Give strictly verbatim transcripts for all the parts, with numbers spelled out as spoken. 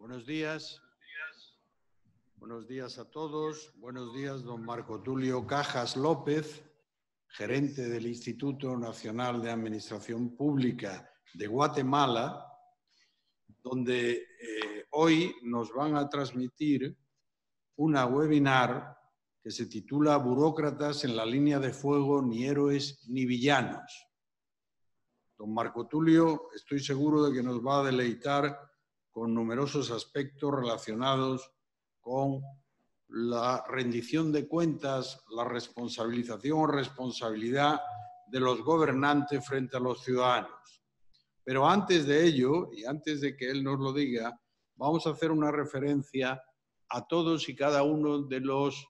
Buenos días. Buenos días a todos. Buenos días, don Marco Tulio Cajas López, gerente del Instituto Nacional de Administración Pública de Guatemala, donde eh, hoy nos van a transmitir una webinar que se titula Burócratas en la línea de fuego, ni héroes ni villanos. Don Marco Tulio, estoy seguro de que nos va a deleitar con numerosos aspectos relacionados con la rendición de cuentas, la responsabilización o responsabilidad de los gobernantes frente a los ciudadanos. Pero antes de ello, y antes de que él nos lo diga, vamos a hacer una referencia a todos y cada uno de los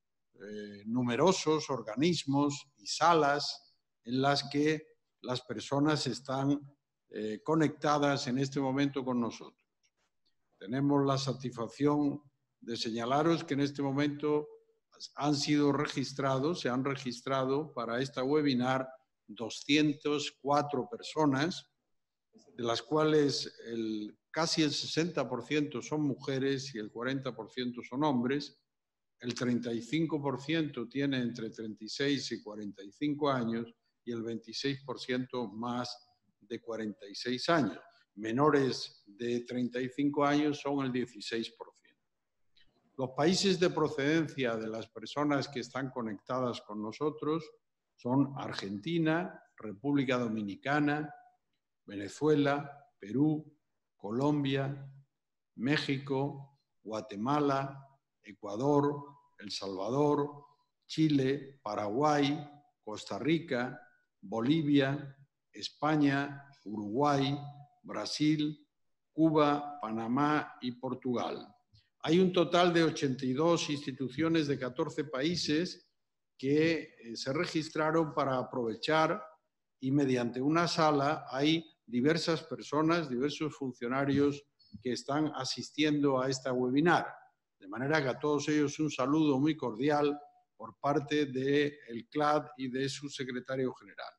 eh, numerosos organismos y salas en las que las personas están eh, conectadas en este momento con nosotros. Tenemos la satisfacción de señalaros que en este momento han sido registrados, se han registrado para esta webinar doscientas cuatro personas, de las cuales el, casi el sesenta por ciento son mujeres y el cuarenta por ciento son hombres. El treinta y cinco por ciento tiene entre treinta y seis y cuarenta y cinco años y el veintiséis por ciento más de cuarenta y seis años. Menores de treinta y cinco años son el dieciséis por ciento. Los países de procedencia de las personas que están conectadas con nosotros son Argentina, República Dominicana, Venezuela, Perú, Colombia, México, Guatemala, Ecuador, El Salvador, Chile, Paraguay, Costa Rica, Bolivia, España, Uruguay, Brasil, Cuba, Panamá y Portugal. Hay un total de ochenta y dos instituciones de catorce países que eh, se registraron para aprovechar, y mediante una sala hay diversas personas, diversos funcionarios que están asistiendo a esta webinar. De manera que a todos ellos un saludo muy cordial por parte del C L A D y de su secretario general.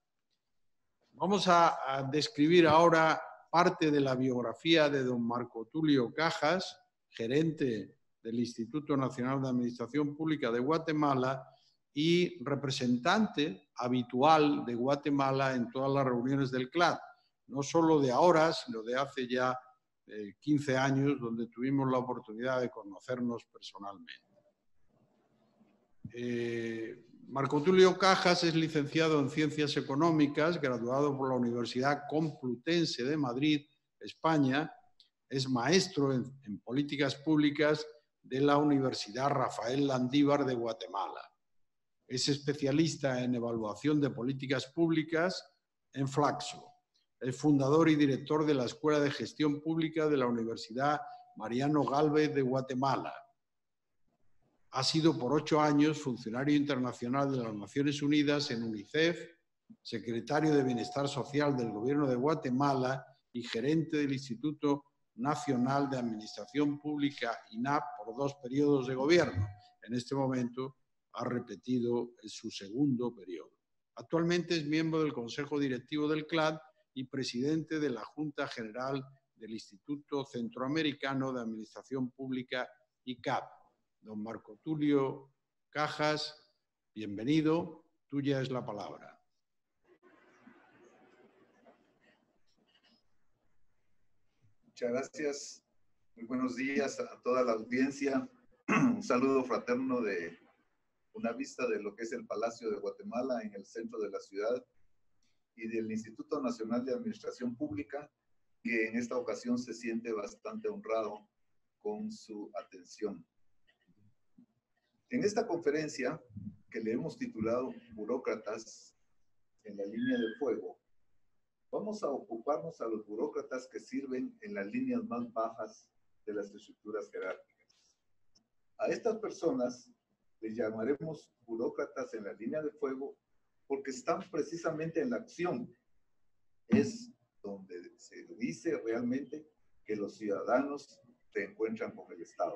Vamos a, a describir ahora parte de la biografía de don Marco Tulio Cajas, gerente del Instituto Nacional de Administración Pública de Guatemala y representante habitual de Guatemala en todas las reuniones del C L A D, no solo de ahora, sino de hace ya eh, quince años, donde tuvimos la oportunidad de conocernos personalmente. Eh, Marco Tulio Cajas es licenciado en Ciencias Económicas, graduado por la Universidad Complutense de Madrid, España. Es maestro en, en Políticas Públicas de la Universidad Rafael Landívar de Guatemala. Es especialista en Evaluación de Políticas Públicas en Flaxo. Es fundador y director de la Escuela de Gestión Pública de la Universidad Mariano Gálvez de Guatemala. Ha sido por ocho años funcionario internacional de las Naciones Unidas en UNICEF, secretario de Bienestar Social del Gobierno de Guatemala y gerente del Instituto Nacional de Administración Pública, I N A P, por dos periodos de gobierno. En este momento ha repetido su segundo periodo. Actualmente es miembro del Consejo Directivo del C L A D y presidente de la Junta General del Instituto Centroamericano de Administración Pública, I C A P. Don Marco Tulio Cajas, bienvenido, tuya es la palabra. Muchas gracias, muy buenos días a toda la audiencia. Un saludo fraterno de una vista de lo que es el Palacio de Guatemala en el centro de la ciudad y del Instituto Nacional de Administración Pública, que en esta ocasión se siente bastante honrado con su atención. En esta conferencia, que le hemos titulado Burócratas en la línea de fuego, vamos a ocuparnos a los burócratas que sirven en las líneas más bajas de las estructuras jerárquicas. A estas personas les llamaremos burócratas en la línea de fuego porque están precisamente en la acción. Es donde se dice realmente que los ciudadanos se encuentran con el Estado.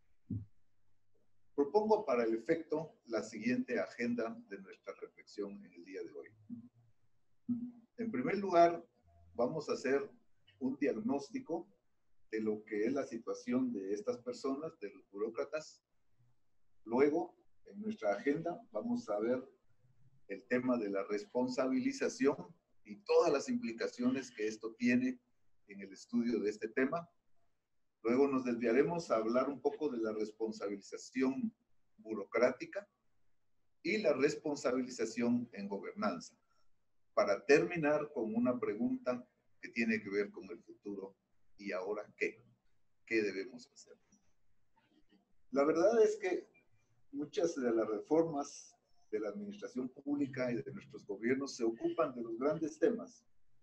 Propongo para el efecto la siguiente agenda de nuestra reflexión en el día de hoy. En primer lugar, vamos a hacer un diagnóstico de lo que es la situación de estas personas, de los burócratas. Luego, en nuestra agenda, vamos a ver el tema de la responsabilización y todas las implicaciones que esto tiene en el estudio de este tema. Luego nos desviaremos a hablar un poco de la responsabilización burocrática y la responsabilización en gobernanza, para terminar con una pregunta que tiene que ver con el futuro. ¿Y ahora qué? ¿Qué debemos hacer? La verdad es que muchas de las reformas de la administración pública y de nuestros gobiernos se ocupan de los grandes temas,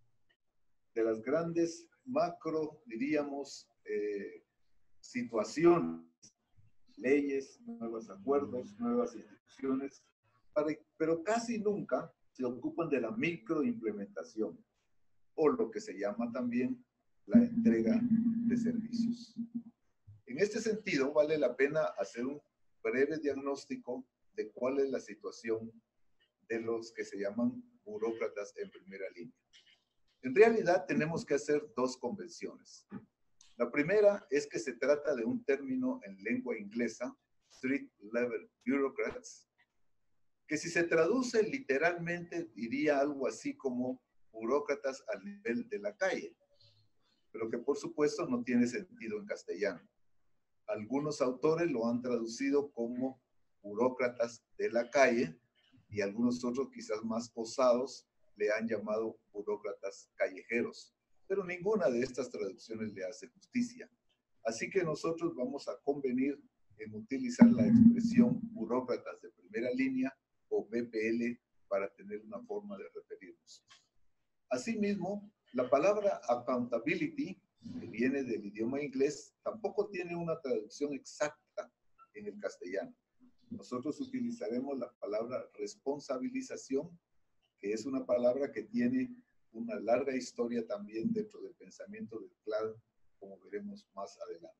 de las grandes macro, diríamos, eh, situaciones, leyes, nuevos acuerdos, nuevas instituciones, para, pero casi nunca se ocupan de la microimplementación, o lo que se llama también la entrega de servicios. En este sentido, vale la pena hacer un breve diagnóstico de cuál es la situación de los que se llaman burócratas en primera línea. En realidad, tenemos que hacer dos convenciones. La primera es que se trata de un término en lengua inglesa, street level bureaucrats, que si se traduce literalmente diría algo así como burócratas al nivel de la calle, pero que por supuesto no tiene sentido en castellano. Algunos autores lo han traducido como burócratas de la calle y algunos otros quizás más osados le han llamado burócratas callejeros, pero ninguna de estas traducciones le hace justicia. Así que nosotros vamos a convenir en utilizar la expresión burócratas de primera línea o B P L para tener una forma de referirnos. Asimismo, la palabra accountability, que viene del idioma inglés, tampoco tiene una traducción exacta en el castellano. Nosotros utilizaremos la palabra responsabilización, que es una palabra que tiene una larga historia también dentro del pensamiento del cloud, como veremos más adelante.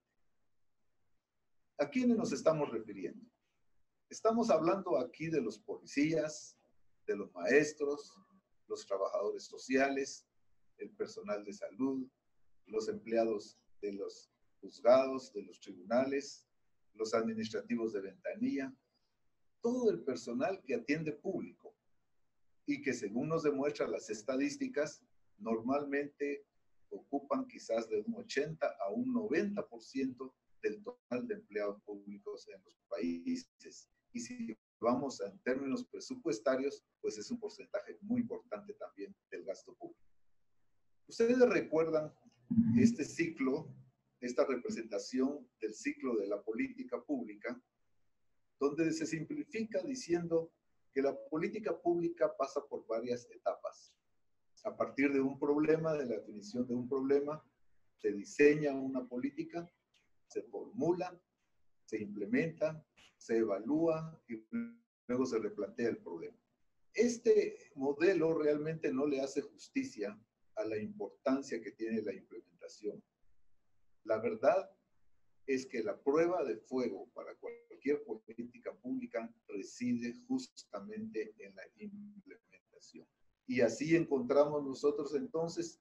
¿A quiénes nos estamos refiriendo? Estamos hablando aquí de los policías, de los maestros, los trabajadores sociales, el personal de salud, los empleados de los juzgados, de los tribunales, los administrativos de ventanilla, todo el personal que atiende público y que según nos demuestran las estadísticas, normalmente ocupan quizás de un ochenta a un noventa por ciento del total de empleados públicos en los países. Y si vamos en términos presupuestarios, pues es un porcentaje muy importante también del gasto público. Ustedes recuerdan este ciclo, esta representación del ciclo de la política pública, donde se simplifica diciendo que la política pública pasa por varias etapas. A partir de un problema, de la definición de un problema, se diseña una política, se formula, se implementa, se evalúa y luego se replantea el problema. Este modelo realmente no le hace justicia a la importancia que tiene la implementación. La verdad es que la prueba de fuego para cualquier política pública reside justamente en la implementación. Y así encontramos nosotros entonces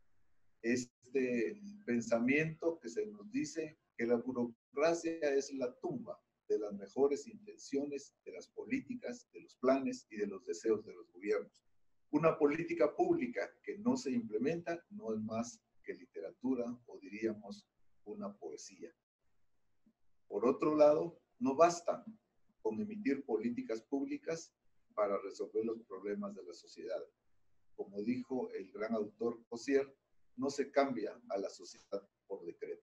este pensamiento que se nos dice que la burocracia es la tumba de las mejores intenciones, de las políticas, de los planes y de los deseos de los gobiernos. Una política pública que no se implementa no es más que literatura o diríamos una poesía. Por otro lado, no basta con emitir políticas públicas para resolver los problemas de la sociedad. Como dijo el gran autor Cossier, no se cambia a la sociedad por decreto.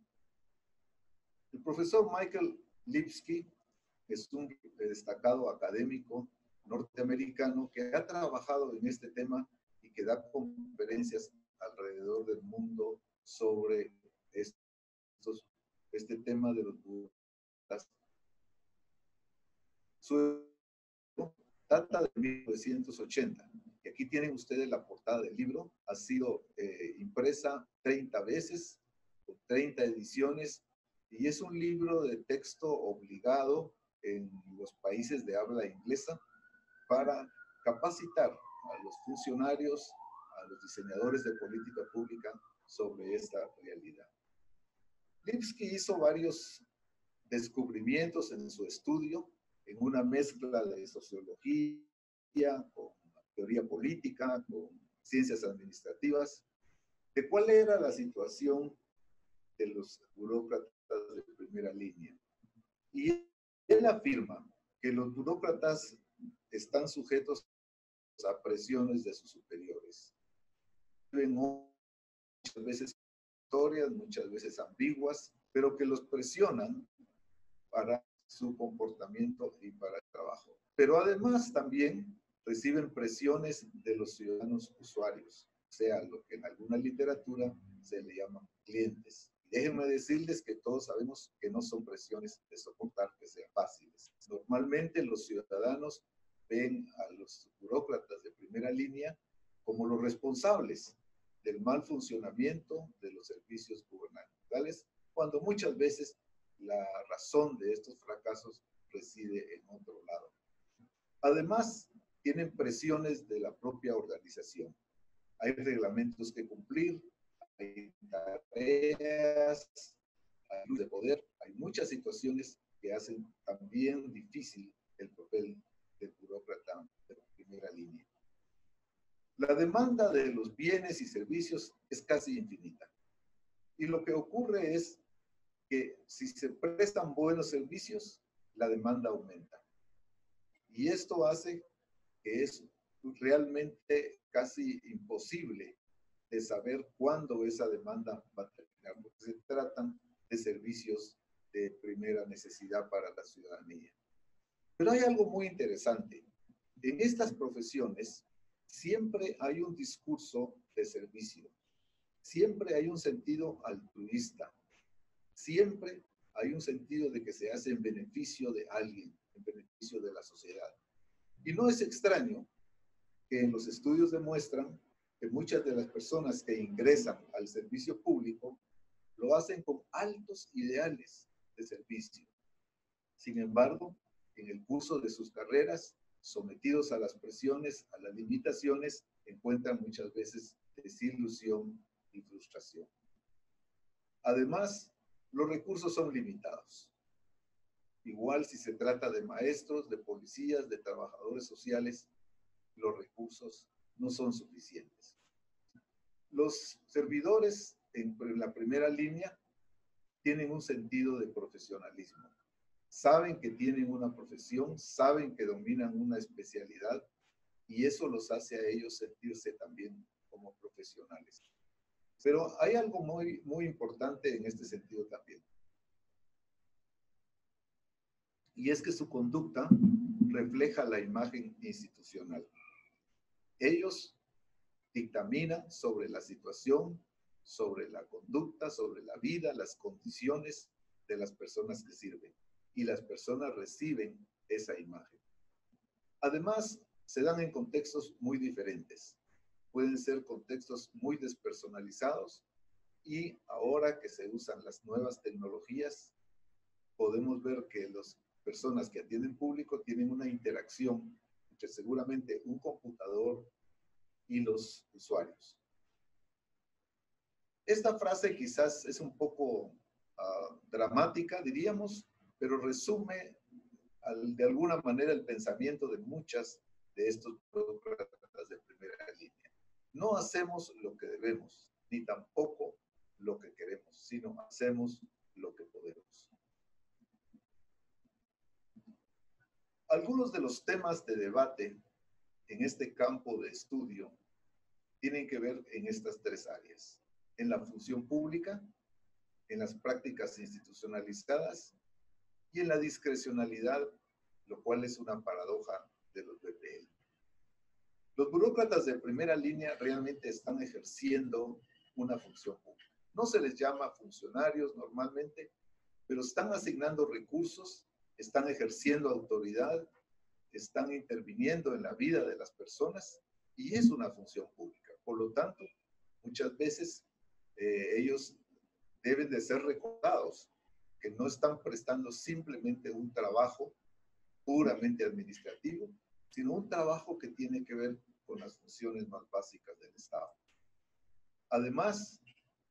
El profesor Michael Lipsky es un destacado académico norteamericano que ha trabajado en este tema y que da conferencias alrededor del mundo sobre estos, este tema de los burócratas. Su data de mil novecientos ochenta. Y aquí tienen ustedes la portada del libro. Ha sido eh, impresa treinta veces, con treinta ediciones, y es un libro de texto obligado en los países de habla inglesa para capacitar a los funcionarios, a los diseñadores de política pública sobre esta realidad. Lipski hizo varios descubrimientos en su estudio, en una mezcla de sociología, con teoría política, con ciencias administrativas, de cuál era la situación de los burócratas de primera línea. Y él afirma que los burócratas están sujetos a presiones de sus superiores. Viven muchas veces historias, muchas veces ambiguas, pero que los presionan para su comportamiento y para el trabajo. Pero además también reciben presiones de los ciudadanos usuarios, o sea, lo que en alguna literatura se le llaman clientes. Déjenme decirles que todos sabemos que no son presiones de soportar que sean fáciles. Normalmente los ciudadanos ven a los burócratas de primera línea como los responsables del mal funcionamiento de los servicios gubernamentales, cuando muchas veces la razón de estos fracasos reside en otro lado. Además, tienen presiones de la propia organización. Hay reglamentos que cumplir, hay tareas, hay luz de poder, hay muchas situaciones que hacen también difícil el papel del burócrata de primera línea. La demanda de los bienes y servicios es casi infinita. Y lo que ocurre es que si se prestan buenos servicios, la demanda aumenta. Y esto hace que es realmente casi imposible de saber cuándo esa demanda va a terminar, porque se tratan de servicios de primera necesidad para la ciudadanía. Pero hay algo muy interesante. En estas profesiones siempre hay un discurso de servicio, siempre hay un sentido altruista, siempre hay un sentido de que se hace en beneficio de alguien, en beneficio de la sociedad. Y no es extraño que en los estudios demuestran que muchas de las personas que ingresan al servicio público lo hacen con altos ideales de servicio. Sin embargo, en el curso de sus carreras, sometidos a las presiones, a las limitaciones, encuentran muchas veces desilusión y frustración. Además, los recursos son limitados. Igual si se trata de maestros, de policías, de trabajadores sociales, los recursos no son suficientes. Los servidores en la primera línea tienen un sentido de profesionalismo. Saben que tienen una profesión, saben que dominan una especialidad y eso los hace a ellos sentirse también como profesionales. Pero hay algo muy, muy importante en este sentido también. Y es que su conducta refleja la imagen institucional. Ellos dictaminan sobre la situación, sobre la conducta, sobre la vida, las condiciones de las personas que sirven. Y las personas reciben esa imagen. Además, se dan en contextos muy diferentes. Pueden ser contextos muy despersonalizados y ahora que se usan las nuevas tecnologías, podemos ver que las personas que atienden público tienen una interacción entre seguramente un computador y los usuarios. Esta frase quizás es un poco uh, dramática, diríamos, pero resume al, de alguna manera el pensamiento de muchas de estos burócratas de primera línea. No hacemos lo que debemos, ni tampoco lo que queremos, sino hacemos lo que podemos. Algunos de los temas de debate en este campo de estudio tienen que ver en estas tres áreas: en la función pública, en las prácticas institucionalizadas y en la discrecionalidad, lo cual es una paradoja de los B P L. Los burócratas de primera línea realmente están ejerciendo una función pública. No se les llama funcionarios normalmente, pero están asignando recursos, están ejerciendo autoridad, están interviniendo en la vida de las personas y es una función pública. Por lo tanto, muchas veces eh, ellos deben de ser recordados que no están prestando simplemente un trabajo puramente administrativo, sino un trabajo que tiene que ver con las funciones más básicas del Estado. Además,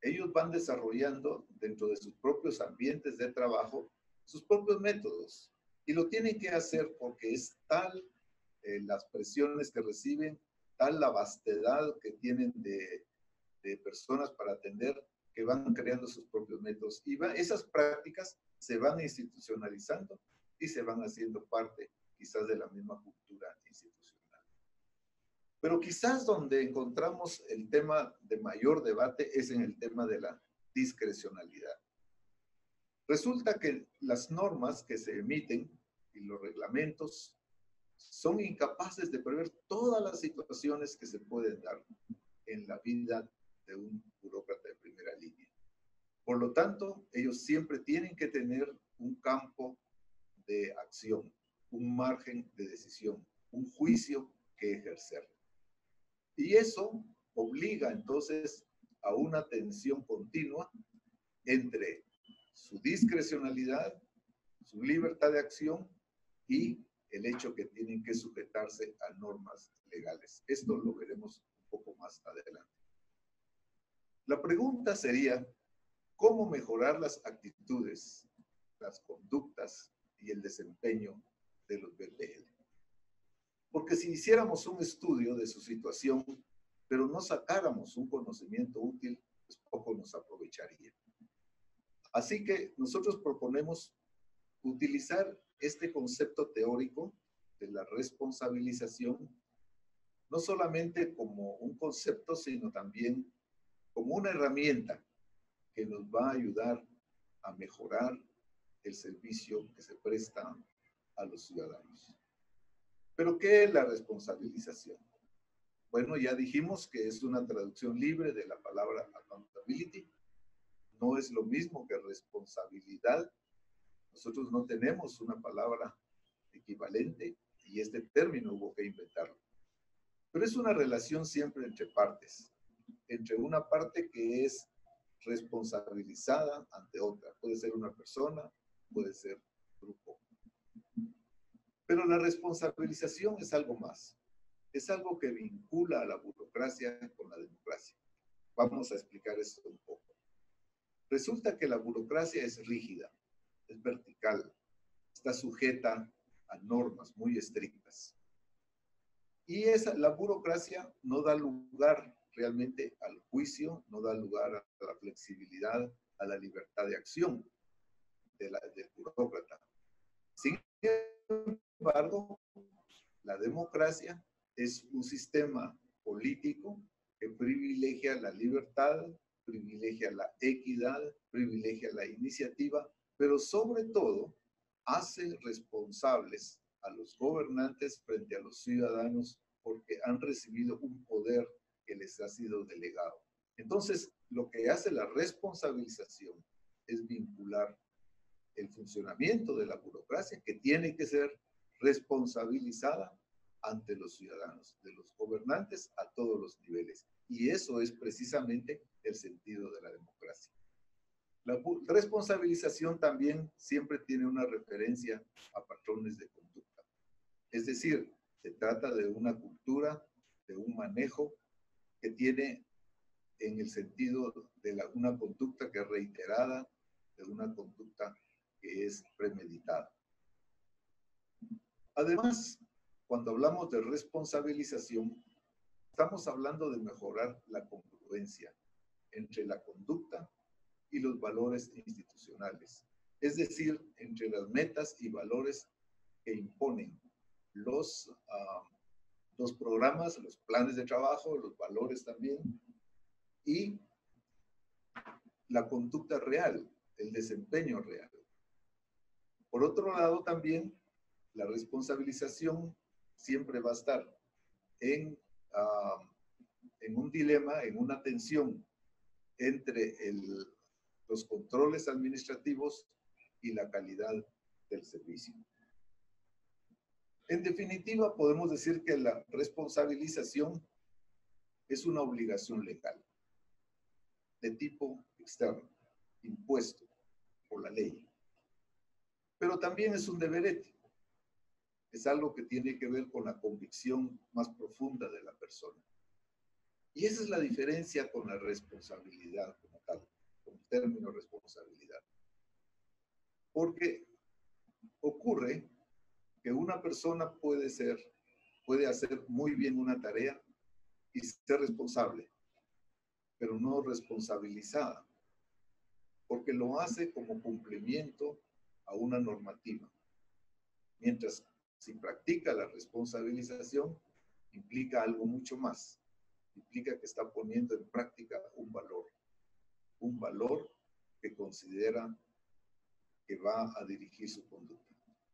ellos van desarrollando dentro de sus propios ambientes de trabajo sus propios métodos. Y lo tienen que hacer porque es tal eh, las presiones que reciben, tal la vastedad que tienen de, de personas para atender, que van creando sus propios métodos. Y va, esas prácticas se van institucionalizando y se van haciendo parte quizás de la misma cultura institucional. Pero quizás donde encontramos el tema de mayor debate es en el tema de la discrecionalidad. Resulta que las normas que se emiten y los reglamentos son incapaces de prever todas las situaciones que se pueden dar en la vida de un burócrata de primera línea. Por lo tanto, ellos siempre tienen que tener un campo de acción, un margen de decisión, un juicio que ejercer. Y eso obliga entonces a una tensión continua entre su discrecionalidad, su libertad de acción y el hecho que tienen que sujetarse a normas legales. Esto lo veremos un poco más adelante. La pregunta sería, ¿cómo mejorar las actitudes, las conductas y el desempeño de los B P L? Porque si hiciéramos un estudio de su situación, pero no sacáramos un conocimiento útil, pues poco nos aprovecharía. Así que nosotros proponemos utilizar este concepto teórico de la responsabilización, no solamente como un concepto, sino también como una herramienta que nos va a ayudar a mejorar el servicio que se presta a los ciudadanos. ¿Pero qué es la responsabilización? Bueno, ya dijimos que es una traducción libre de la palabra accountability. No es lo mismo que responsabilidad. Nosotros no tenemos una palabra equivalente y este término hubo que inventarlo. Pero es una relación siempre entre partes, entre una parte que es responsabilizada ante otra. Puede ser una persona, puede ser un grupo. Pero la responsabilización es algo más. Es algo que vincula a la burocracia con la democracia. Vamos a explicar esto un poco. Resulta que la burocracia es rígida, es vertical, está sujeta a normas muy estrictas. Y esa, la burocracia no da lugar realmente al juicio, no da lugar a la flexibilidad, a la libertad de acción de la, del burócrata. Sin embargo, la democracia es un sistema político que privilegia la libertad, privilegia la equidad, privilegia la iniciativa, pero sobre todo hace responsables a los gobernantes frente a los ciudadanos porque han recibido un poder que les ha sido delegado. Entonces, lo que hace la responsabilización es vincular el funcionamiento de la burocracia, que tiene que ser responsabilizada ante los ciudadanos, de los gobernantes a todos los niveles. Y eso es precisamente el sentido de la democracia. La responsabilización también siempre tiene una referencia a patrones de conducta. Es decir, se trata de una cultura, de un manejo que tiene en el sentido de la, una conducta que es reiterada, de una conducta que es premeditada. Además, cuando hablamos de responsabilización, estamos hablando de mejorar la congruencia entre la conducta y los valores institucionales, es decir, entre las metas y valores que imponen los, uh, los programas, los planes de trabajo, los valores también, y la conducta real, el desempeño real. Por otro lado, también la responsabilización siempre va a estar en, uh, en un dilema, en una tensión entre el, los controles administrativos y la calidad del servicio. En definitiva, podemos decir que la responsabilización es una obligación legal de tipo externo, impuesto por la ley. Pero también es un deber ético. Es algo que tiene que ver con la convicción más profunda de la persona. Y esa es la diferencia con la responsabilidad como tal, con el término responsabilidad. Porque ocurre que una persona puede ser, puede hacer muy bien una tarea y ser responsable, pero no responsabilizada, porque lo hace como cumplimiento a una normativa. Mientras si practica la responsabilización, implica algo mucho más. Implica que está poniendo en práctica un valor, un valor que considera que va a dirigir su conducta.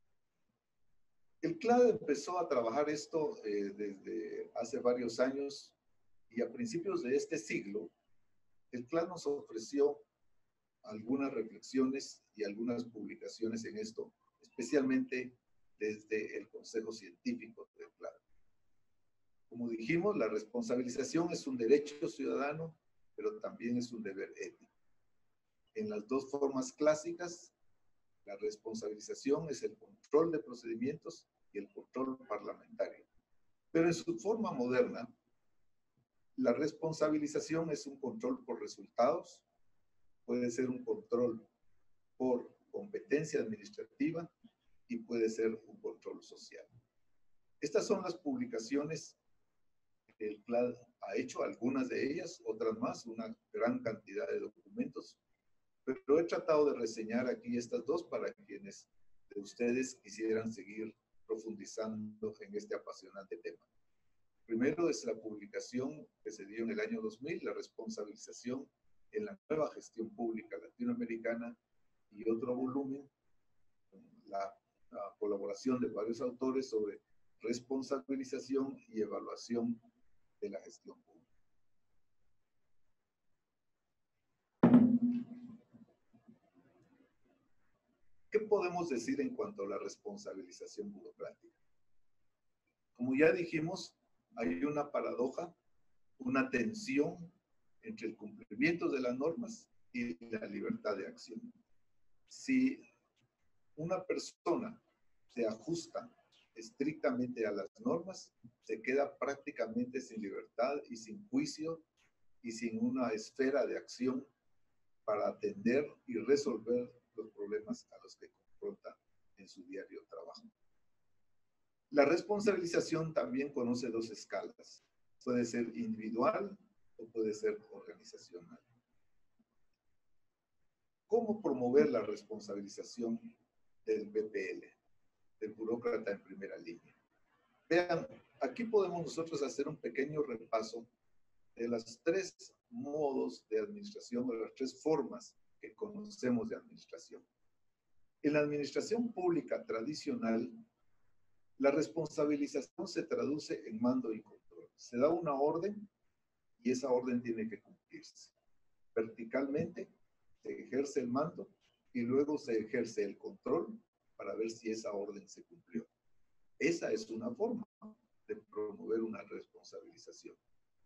El C L A D empezó a trabajar esto eh, desde hace varios años y a principios de este siglo, el C L A D nos ofreció algunas reflexiones y algunas publicaciones en esto, especialmente desde el Consejo Científico del C L A D. Como dijimos, la responsabilización es un derecho ciudadano, pero también es un deber ético. En las dos formas clásicas, la responsabilización es el control de procedimientos y el control parlamentario. Pero en su forma moderna, la responsabilización es un control por resultados, puede ser un control por competencia administrativa y puede ser un control social. Estas son las publicaciones que el C L A D ha hecho, algunas de ellas, otras más, una gran cantidad de documentos, pero he tratado de reseñar aquí estas dos para quienes de ustedes quisieran seguir profundizando en este apasionante tema. Primero es la publicación que se dio en el año dos mil, la responsabilización en la nueva gestión pública latinoamericana, y otro volumen, la, la colaboración de varios autores sobre responsabilización y evaluación de la gestión pública. ¿Qué podemos decir en cuanto a la responsabilización burocrática? Como ya dijimos, hay una paradoja, una tensión entre el cumplimiento de las normas y la libertad de acción. Si una persona se ajusta estrictamente a las normas, se queda prácticamente sin libertad y sin juicio y sin una esfera de acción para atender y resolver los problemas a los que confronta en su diario trabajo. La responsabilización también conoce dos escalas. Puede ser individual o puede ser organizacional. ¿Cómo promover la responsabilización del B P L, del burócrata en primera línea? Vean, aquí podemos nosotros hacer un pequeño repaso de los tres modos de administración, de las tres formas que conocemos de administración. En la administración pública tradicional, la responsabilización se traduce en mando y control. Se da una orden y esa orden tiene que cumplirse. Verticalmente se ejerce el mando y luego se ejerce el control para ver si esa orden se cumplió. Esa es una forma de promover una responsabilización.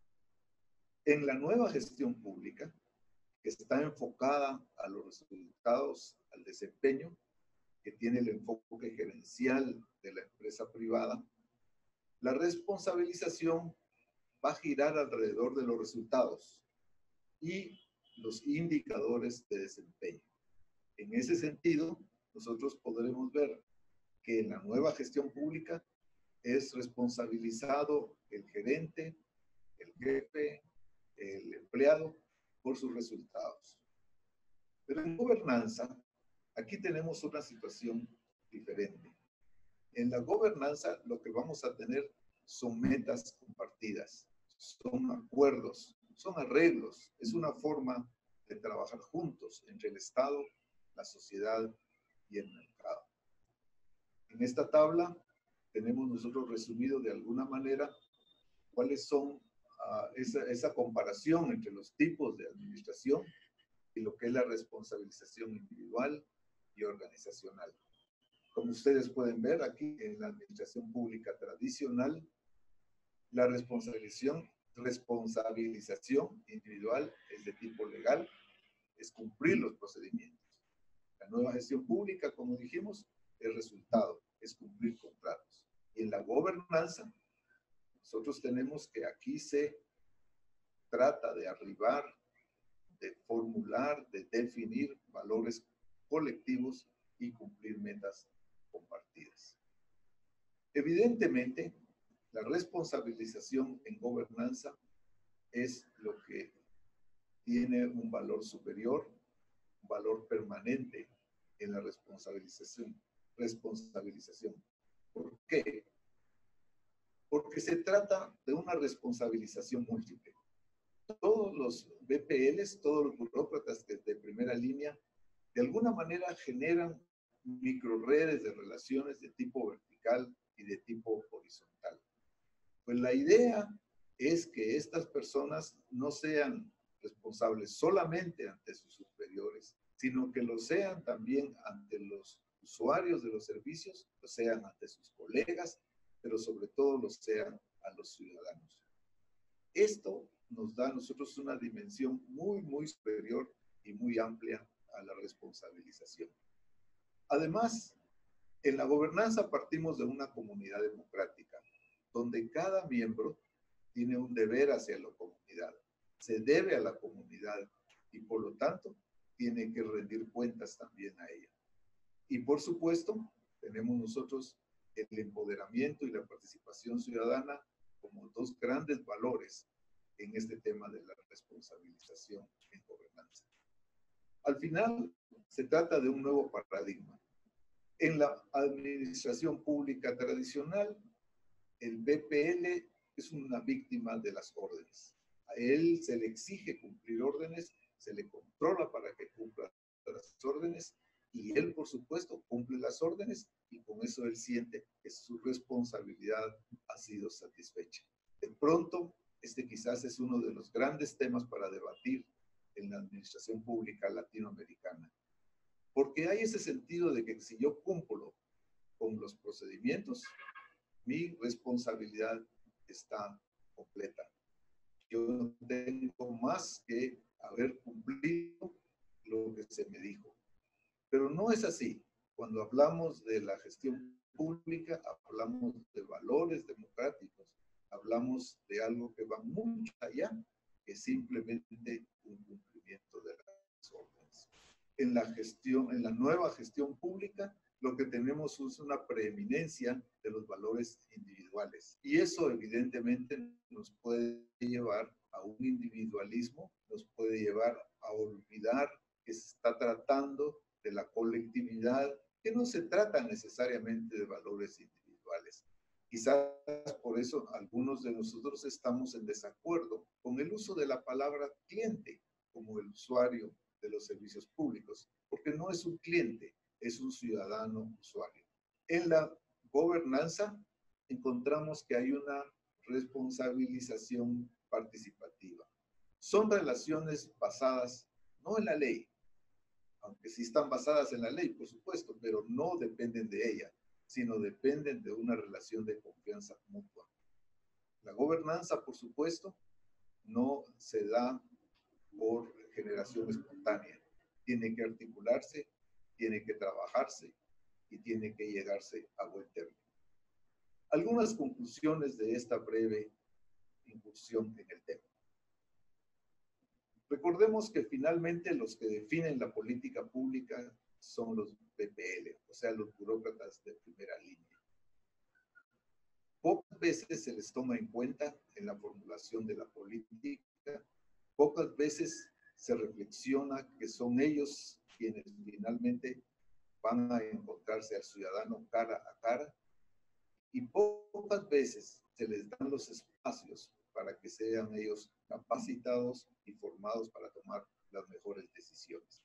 En la nueva gestión pública, que está enfocada a los resultados, al desempeño, que tiene el enfoque gerencial de la empresa privada, la responsabilización va a girar alrededor de los resultados y los indicadores de desempeño. En ese sentido, nosotros podremos ver que en la nueva gestión pública es responsabilizado el gerente, el jefe, el empleado por sus resultados. Pero en gobernanza, aquí tenemos una situación diferente. En la gobernanza lo que vamos a tener son metas compartidas, son acuerdos, son arreglos, es una forma de trabajar juntos entre el Estado, la sociedad y el mercado. En esta tabla tenemos nosotros resumido de alguna manera cuáles son uh, esa, esa comparación entre los tipos de administración y lo que es la responsabilización individual y organizacional. Como ustedes pueden ver aquí en la administración pública tradicional, la responsabilización, responsabilización individual es de tipo legal, es cumplir los procedimientos. La nueva gestión pública, como dijimos, es resultado, es cumplir contratos. Y en la gobernanza, nosotros tenemos que aquí se trata de arribar, de formular, de definir valores colectivos y cumplir metas compartidas. Evidentemente, la responsabilización en gobernanza es lo que tiene un valor superior, un valor permanente en la responsabilización. responsabilización. ¿Por qué? Porque se trata de una responsabilización múltiple. Todos los B P Ls, todos los burócratas de primera línea, de alguna manera generan microredes de relaciones de tipo vertical y de tipo horizontal. Pues la idea es que estas personas no sean responsables solamente ante sus superiores, sino que lo sean también ante los usuarios de los servicios, lo sean ante sus colegas, pero sobre todo lo sean a los ciudadanos. Esto nos da a nosotros una dimensión muy, muy superior y muy amplia a la responsabilización. Además, en la gobernanza partimos de una comunidad democrática, donde cada miembro tiene un deber hacia la comunidad, se debe a la comunidad y por lo tanto tiene que rendir cuentas también a ella. Y por supuesto, tenemos nosotros el empoderamiento y la participación ciudadana como dos grandes valores en este tema de la responsabilización en gobernanza. Al final, se trata de un nuevo paradigma. En la administración pública tradicional, el B P L es una víctima de las órdenes. A él se le exige cumplir órdenes, se le controla para que cumpla las órdenes y él, por supuesto, cumple las órdenes y con eso él siente que su responsabilidad ha sido satisfecha. De pronto, este quizás es uno de los grandes temas para debatir en la administración pública latinoamericana. Porque hay ese sentido de que si yo cumplo con los procedimientos, mi responsabilidad está completa. Yo no tengo más que haber cumplido lo que se me dijo. Pero no es así. Cuando hablamos de la gestión pública, hablamos de valores democráticos, hablamos de algo que va mucho allá que simplemente un cumplimiento de las órdenes. En la gestión, en la nueva gestión pública, lo que tenemos es una preeminencia de los valores individuales. Y eso evidentemente nos puede llevar a un individualismo, nos puede llevar a olvidar que se está tratando de la colectividad, que no se trata necesariamente de valores individuales. Quizás por eso algunos de nosotros estamos en desacuerdo con el uso de la palabra cliente como el usuario de los servicios públicos, porque no es un cliente, es un ciudadano usuario. En la gobernanza encontramos que hay una responsabilización participativa. Son relaciones basadas no en la ley, aunque sí están basadas en la ley, por supuesto, pero no dependen de ella, sino dependen de una relación de confianza mutua. La gobernanza, por supuesto, no se da por generación espontánea. Tiene que articularse, tiene que trabajarse y tiene que llegarse a buen término. Algunas conclusiones de esta breve incursión en el tema. Recordemos que finalmente los que definen la política pública son los B P L, o sea, los burócratas de primera línea. Pocas veces se les toma en cuenta en la formulación de la política, pocas veces se reflexiona que son ellos quienes finalmente van a encontrarse al ciudadano cara a cara y pocas veces se les dan los espacios para que sean ellos capacitados y formados para tomar las mejores decisiones.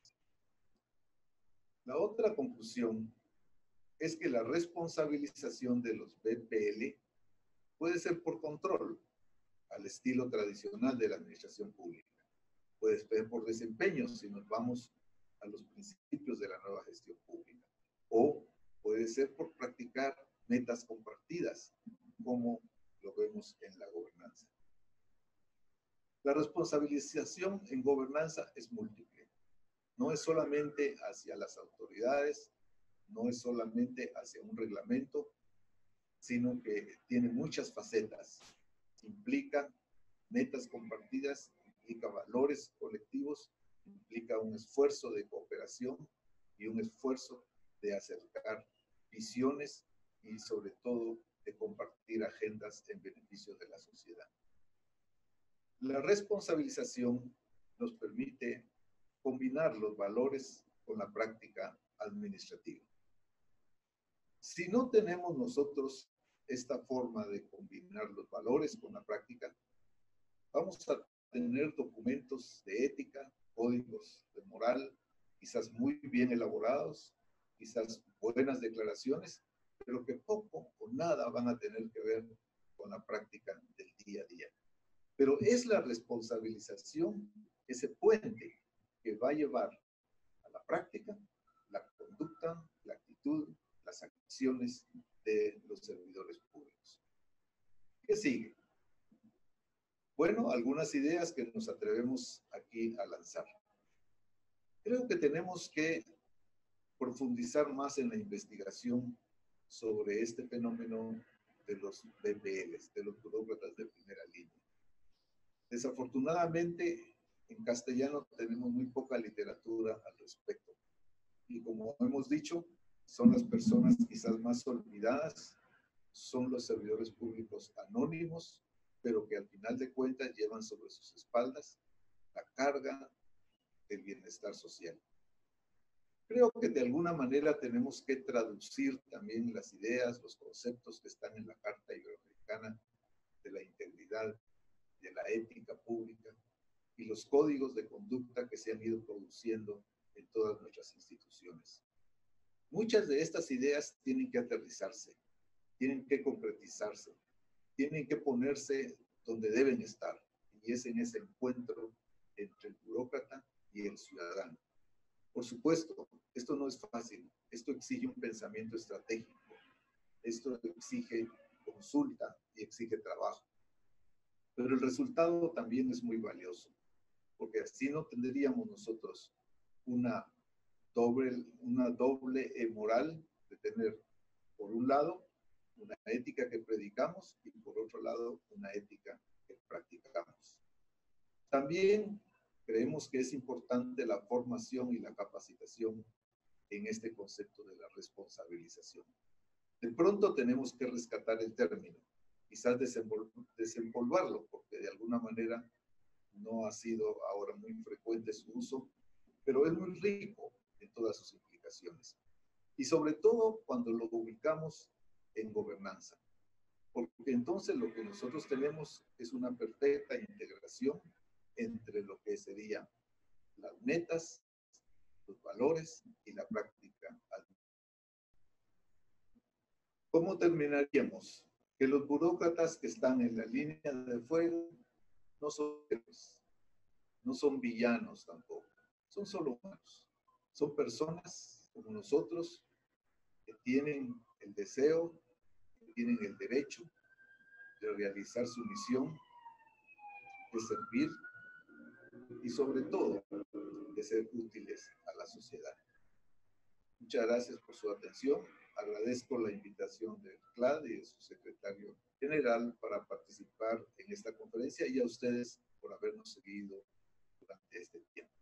La otra conclusión es que la responsabilización de los B P L puede ser por control, al estilo tradicional de la administración pública. Puede ser por desempeño, si nos vamos a los principios de la nueva gestión pública. O puede ser por practicar metas compartidas, como lo vemos en la gobernanza. La responsabilización en gobernanza es múltiple. No es solamente hacia las autoridades, no es solamente hacia un reglamento, sino que tiene muchas facetas. Implica metas compartidas, implica valores colectivos, implica un esfuerzo de cooperación y un esfuerzo de acercar visiones y sobre todo de compartir agendas en beneficio de la sociedad. La responsabilización nos permite combinar los valores con la práctica administrativa. Si no tenemos nosotros esta forma de combinar los valores con la práctica, vamos a tener documentos de ética, códigos de moral, quizás muy bien elaborados, quizás buenas declaraciones, pero que poco o nada van a tener que ver con la práctica del día a día. Pero es la responsabilización, ese puente que va a llevar a la práctica la conducta, la actitud, las acciones de los servidores públicos. ¿Qué sigue? Bueno, algunas ideas que nos atrevemos aquí a lanzar. Creo que tenemos que profundizar más en la investigación sobre este fenómeno de los B P Ls, de los burócratas de primera línea. Desafortunadamente, en castellano tenemos muy poca literatura al respecto. Y como hemos dicho, son las personas quizás más olvidadas, son los servidores públicos anónimos, pero que al final de cuentas llevan sobre sus espaldas la carga del bienestar social. Creo que de alguna manera tenemos que traducir también las ideas, los conceptos que están en la Carta Iberoamericana de la integridad, de la ética pública y los códigos de conducta que se han ido produciendo en todas nuestras instituciones. Muchas de estas ideas tienen que aterrizarse, tienen que concretizarse, tienen que ponerse donde deben estar, y es en ese encuentro entre el burócrata y el ciudadano. Por supuesto, esto no es fácil, esto exige un pensamiento estratégico, esto exige consulta y exige trabajo. Pero el resultado también es muy valioso, porque así no tendríamos nosotros una doble, una doble moral de tener, por un lado, una ética que predicamos y por otro lado, una ética que practicamos. También creemos que es importante la formación y la capacitación en este concepto de la responsabilización. De pronto tenemos que rescatar el término, quizás desempol desempolvarlo, porque de alguna manera no ha sido ahora muy frecuente su uso, pero es muy rico en todas sus implicaciones. Y sobre todo cuando lo ubicamos en gobernanza, porque entonces lo que nosotros tenemos es una perfecta integración entre lo que serían las metas, los valores y la práctica. ¿Cómo terminaríamos? Que los burócratas que están en la línea de fuego no son héroes, no son villanos tampoco, son solo humanos, son personas como nosotros que tienen el deseo, que tienen el derecho de realizar su misión, de servir y sobre todo de ser útiles a la sociedad. Muchas gracias por su atención. Agradezco la invitación del C L A D y de su secretario general para participar en esta conferencia y a ustedes por habernos seguido durante este tiempo.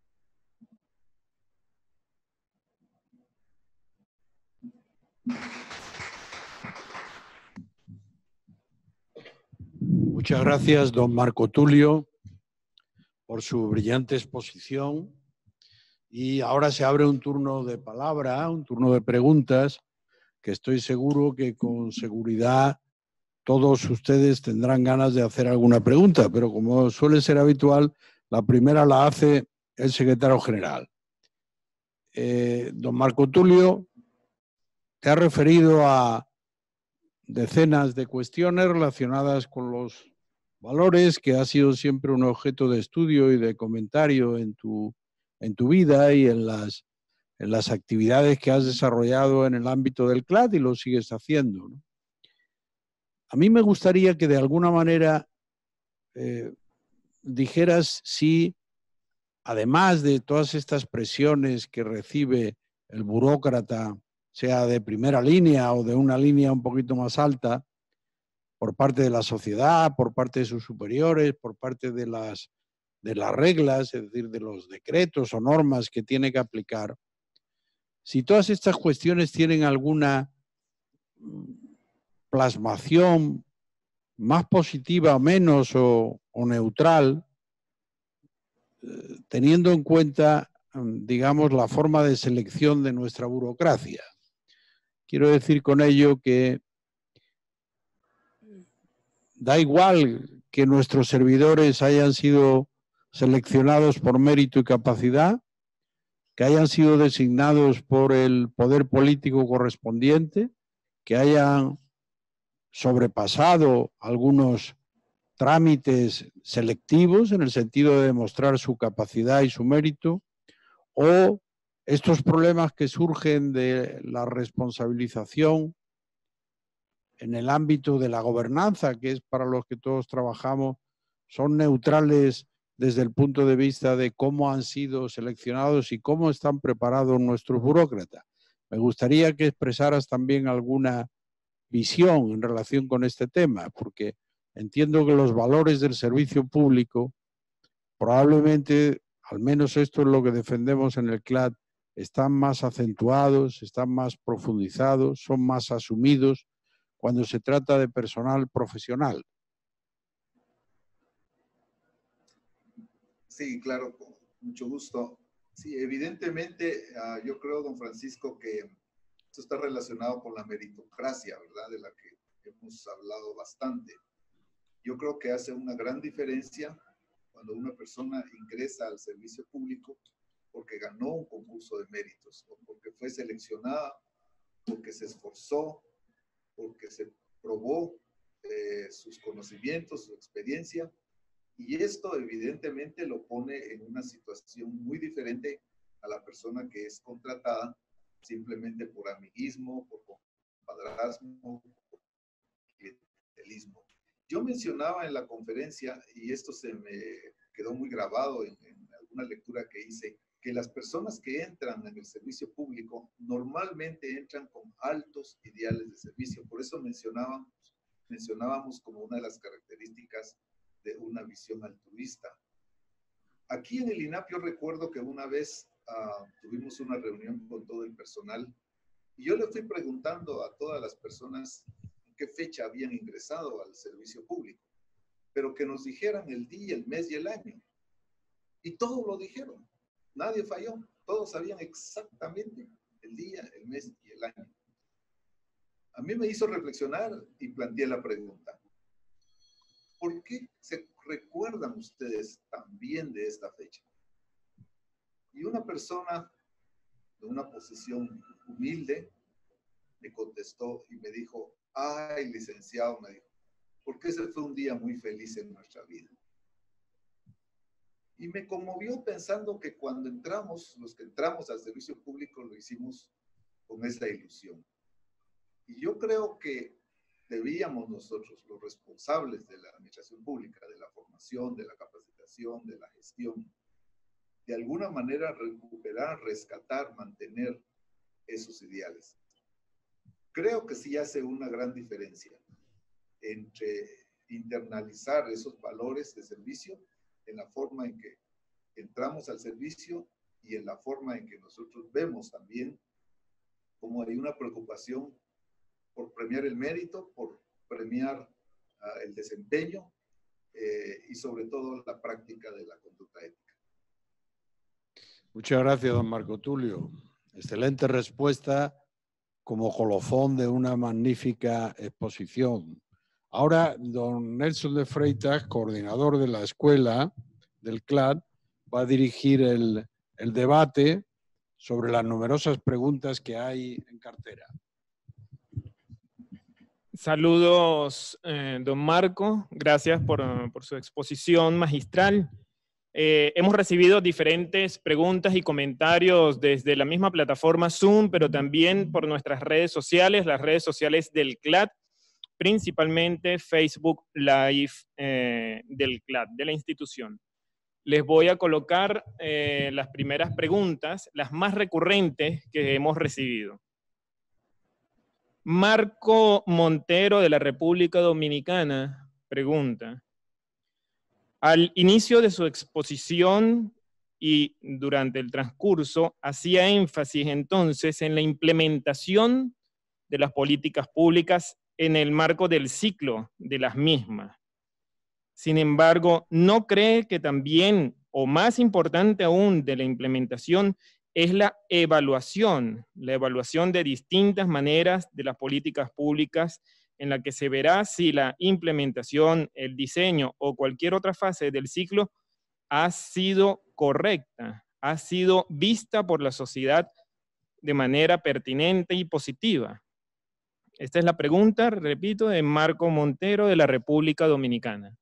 Muchas gracias, don Marco Tulio, por su brillante exposición. Y ahora se abre un turno de palabra, un turno de preguntas, que estoy seguro que con seguridad todos ustedes tendrán ganas de hacer alguna pregunta, pero como suele ser habitual, la primera la hace el secretario general. Eh, don Marco Tulio, te ha referido a decenas de cuestiones relacionadas con los valores, que ha sido siempre un objeto de estudio y de comentario en tu, en tu vida y en las, en las actividades que has desarrollado en el ámbito del C L A D y lo sigues haciendo, ¿no? A mí me gustaría que de alguna manera eh, dijeras si, además de todas estas presiones que recibe el burócrata, sea de primera línea o de una línea un poquito más alta, por parte de la sociedad, por parte de sus superiores, por parte de las, de las reglas, es decir, de los decretos o normas que tiene que aplicar. Si todas estas cuestiones tienen alguna plasmación más positiva o menos o, o neutral, eh, teniendo en cuenta, digamos, la forma de selección de nuestra burocracia. Quiero decir con ello que da igual que nuestros servidores hayan sido seleccionados por mérito y capacidad, que hayan sido designados por el poder político correspondiente, que hayan sobrepasado algunos trámites selectivos en el sentido de demostrar su capacidad y su mérito, o estos problemas que surgen de la responsabilización en el ámbito de la gobernanza, que es para los que todos trabajamos, son neutrales desde el punto de vista de cómo han sido seleccionados y cómo están preparados nuestros burócratas. Me gustaría que expresaras también alguna visión en relación con este tema, porque entiendo que los valores del servicio público, probablemente, al menos esto es lo que defendemos en el C L A D, están más acentuados, están más profundizados, son más asumidos cuando se trata de personal profesional. Sí, claro, con mucho gusto. Sí, evidentemente, uh, yo creo, don Francisco, que esto está relacionado con la meritocracia, ¿verdad? De la que hemos hablado bastante. Yo creo que hace una gran diferencia cuando una persona ingresa al servicio público porque ganó un concurso de méritos, o porque fue seleccionada, porque se esforzó, porque se probó eh, sus conocimientos, su experiencia, y esto evidentemente lo pone en una situación muy diferente a la persona que es contratada simplemente por amiguismo, por compadrazgo, por clientelismo. Yo mencionaba en la conferencia, y esto se me quedó muy grabado en, en alguna lectura que hice, que las personas que entran en el servicio público normalmente entran con altos ideales de servicio. Por eso mencionábamos, mencionábamos como una de las características de una visión altruista. Aquí en el INAP yo recuerdo que una vez uh, tuvimos una reunión con todo el personal y yo le fui preguntando a todas las personas en qué fecha habían ingresado al servicio público, pero que nos dijeran el día, el mes y el año. Y todos lo dijeron. Nadie falló, todos sabían exactamente el día, el mes y el año. A mí me hizo reflexionar y planteé la pregunta: ¿por qué se recuerdan ustedes tan bien de esta fecha? Y una persona de una posición humilde me contestó y me dijo: ay, licenciado, me dijo, porque ese fue un día muy feliz en nuestra vida. Y me conmovió pensando que cuando entramos, los que entramos al servicio público lo hicimos con esa ilusión. Y yo creo que debíamos nosotros, los responsables de la administración pública, de la formación, de la capacitación, de la gestión, de alguna manera recuperar, rescatar, mantener esos ideales. Creo que sí hace una gran diferencia entre internalizar esos valores de servicio en la forma en que entramos al servicio y en la forma en que nosotros vemos también cómo hay una preocupación por premiar el mérito, por premiar uh, el desempeño eh, y sobre todo la práctica de la conducta ética. Muchas gracias, don Marco Tulio. Excelente respuesta como colofón de una magnífica exposición. Ahora, don Nelson de Freitas, coordinador de la escuela del C L A D, va a dirigir el, el debate sobre las numerosas preguntas que hay en cartera. Saludos, eh, don Marco. Gracias por, por su exposición magistral. Eh, hemos recibido diferentes preguntas y comentarios desde la misma plataforma Zoom, pero también por nuestras redes sociales, las redes sociales del C L A D, principalmente Facebook Live eh, del C L A D, de la institución. Les voy a colocar eh, las primeras preguntas, las más recurrentes que hemos recibido. Marco Montero de la República Dominicana pregunta, al inicio de su exposición y durante el transcurso, hacía énfasis entonces en la implementación de las políticas públicas en el marco del ciclo de las mismas. Sin embargo, ¿no cree que también, o más importante aún de la implementación, es la evaluación, la evaluación de distintas maneras de las políticas públicas en la que se verá si la implementación, el diseño o cualquier otra fase del ciclo ha sido correcta, ha sido vista por la sociedad de manera pertinente y positiva? Esta es la pregunta, repito, de Marco Montero de la República Dominicana.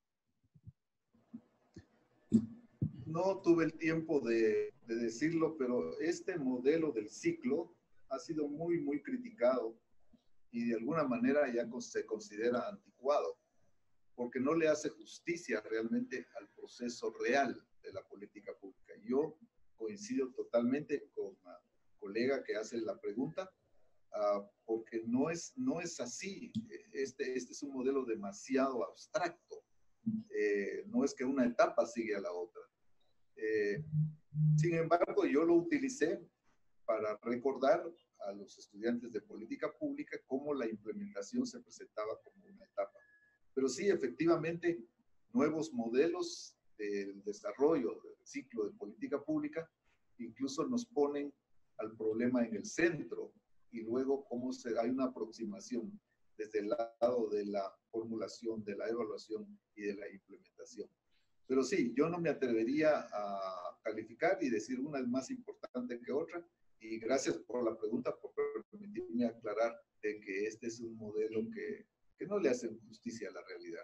No tuve el tiempo de, de decirlo, pero este modelo del ciclo ha sido muy, muy criticado y de alguna manera ya se considera anticuado, porque no le hace justicia realmente al proceso real de la política pública. Yo coincido totalmente con la colega que hace la pregunta, uh, porque no es, no es así. Este, este es un modelo demasiado abstracto. Eh, no es que una etapa sigue a la otra. Eh, sin embargo, yo lo utilicé para recordar a los estudiantes de política pública cómo la implementación se presentaba como una etapa. Pero sí, efectivamente, nuevos modelos del desarrollo del ciclo de política pública incluso nos ponen al problema en el centro y luego cómo se, hay una aproximación desde el lado de la formulación, de la evaluación y de la implementación. Pero sí, yo no me atrevería a calificar y decir una es más importante que otra. Y gracias por la pregunta, por permitirme aclarar de que este es un modelo que, que no le hace justicia a la realidad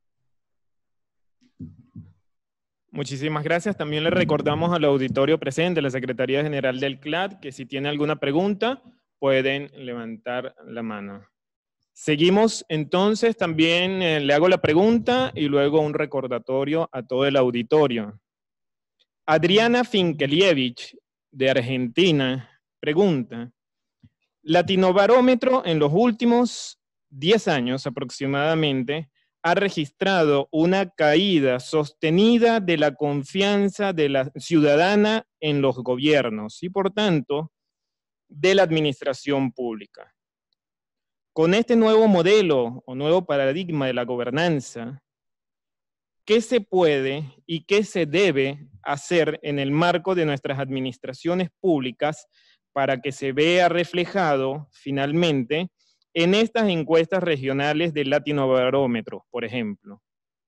realmente. Muchísimas gracias. También le recordamos al auditorio presente, la Secretaría General del C L A D, que si tiene alguna pregunta, pueden levantar la mano. Seguimos entonces, también eh, le hago la pregunta y luego un recordatorio a todo el auditorio. Adriana Finkelievich, de Argentina, pregunta, Latinobarómetro en los últimos diez años aproximadamente ha registrado una caída sostenida de la confianza de la ciudadana en los gobiernos y por tanto de la administración pública. Con este nuevo modelo o nuevo paradigma de la gobernanza, ¿qué se puede y qué se debe hacer en el marco de nuestras administraciones públicas para que se vea reflejado finalmente en estas encuestas regionales del Latinobarómetro, por ejemplo?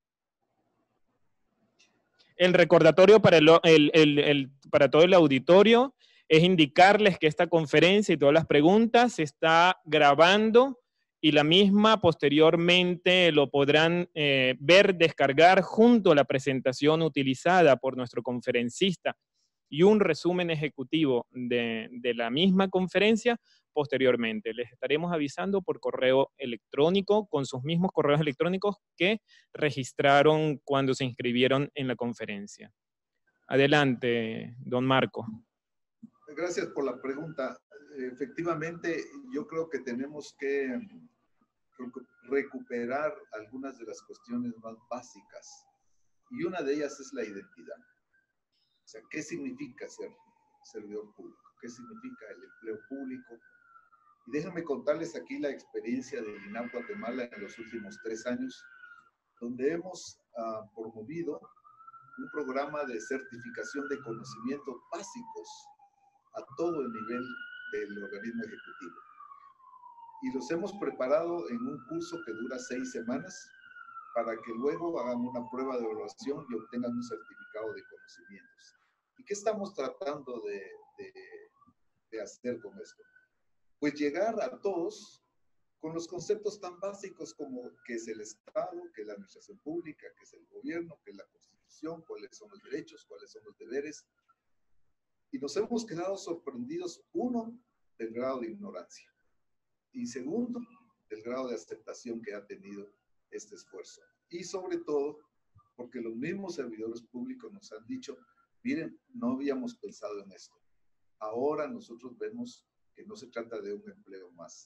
El recordatorio para, el, el, el, el, para todo el auditorio es indicarles que esta conferencia y todas las preguntas se está grabando y la misma posteriormente lo podrán eh, ver, descargar junto a la presentación utilizada por nuestro conferencista y un resumen ejecutivo de, de la misma conferencia posteriormente. Les estaremos avisando por correo electrónico con sus mismos correos electrónicos que registraron cuando se inscribieron en la conferencia. Adelante, don Marco. Gracias por la pregunta. Efectivamente, yo creo que tenemos que recuperar algunas de las cuestiones más básicas y una de ellas es la identidad. O sea, ¿qué significa ser servidor público? ¿Qué significa el empleo público? Y déjenme contarles aquí la experiencia de INAH Guatemala en los últimos tres años, donde hemos uh, promovido un programa de certificación de conocimientos básicos a todo el nivel del organismo ejecutivo. Y los hemos preparado en un curso que dura seis semanas para que luego hagan una prueba de evaluación y obtengan un certificado de conocimientos. ¿Y qué estamos tratando de, de, de hacer con esto? Pues llegar a todos con los conceptos tan básicos como qué es el Estado, qué es la administración pública, qué es el gobierno, qué es la Constitución, cuáles son los derechos, cuáles son los deberes. Y nos hemos quedado sorprendidos, uno, del grado de ignorancia. Y segundo, del grado de aceptación que ha tenido este esfuerzo. Y sobre todo, porque los mismos servidores públicos nos han dicho, miren, no habíamos pensado en esto. Ahora nosotros vemos que no se trata de un empleo más,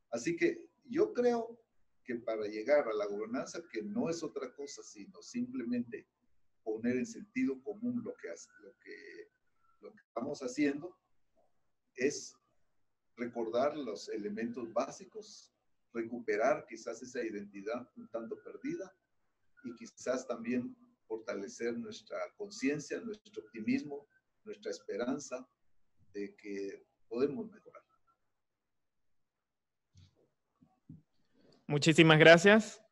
Así que yo creo que para llegar a la gobernanza, que no es otra cosa, sino simplemente poner en sentido común lo que, lo que, lo que estamos haciendo, es recordar los elementos básicos, recuperar quizás esa identidad un tanto perdida y quizás también fortalecer nuestra conciencia, nuestro optimismo, nuestra esperanza de que podemos mejorar. Muchísimas gracias.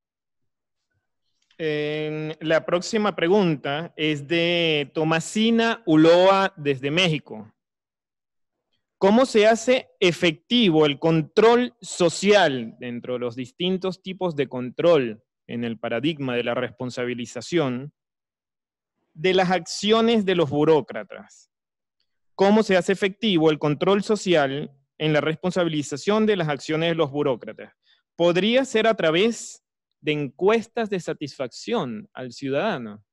Eh, la próxima pregunta es de Tomasina Uloa desde México. ¿Cómo se hace efectivo el control social dentro de los distintos tipos de control en el paradigma de la responsabilización de las acciones de los burócratas? ¿Cómo se hace efectivo el control social en la responsabilización de las acciones de los burócratas? ¿Podría ser a través de encuestas de satisfacción al ciudadano?